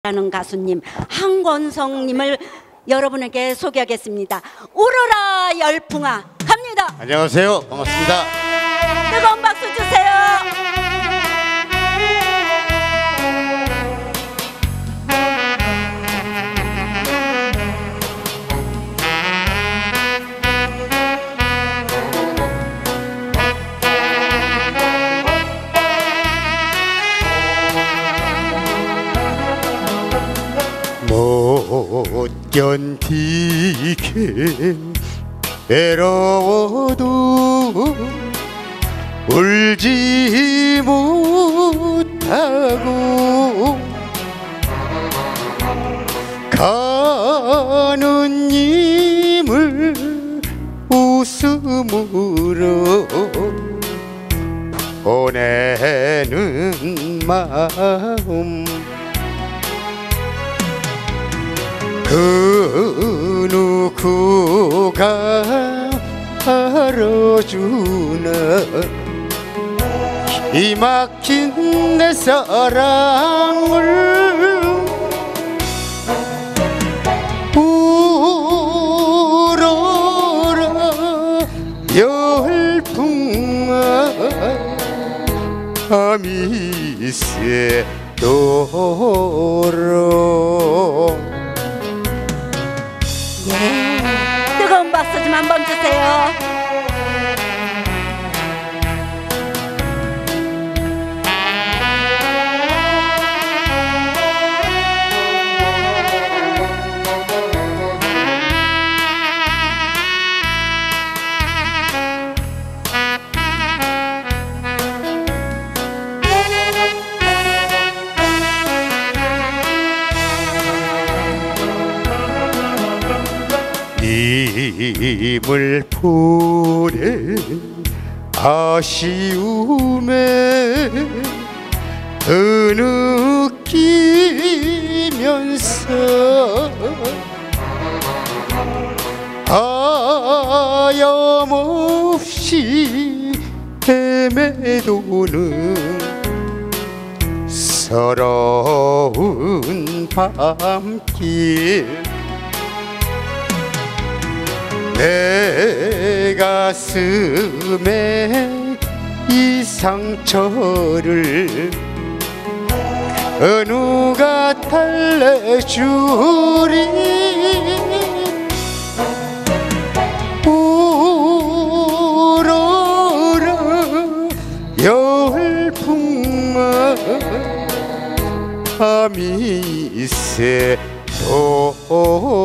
라는 가수님 한권성님을 여러분에게 소개하겠습니다. 울어라 열풍아 갑니다. 안녕하세요. 반갑습니다. 뜨거운 박수 주세요. 못 견디게 외로워도 울지 못하고 가는 님을 웃음으로 보내는 마음 그 누구가 알아주나 기막힌 내 사랑을 울어라 열풍아 미세도록 뜨거운 박수 좀 한번 주세요. 님을 보낸 아쉬움에 느끼면서 하염없이 헤매도는 서러운 밤길 내 가슴에 이 상처를 누가 달래주리 울어라 열풍아 미세도록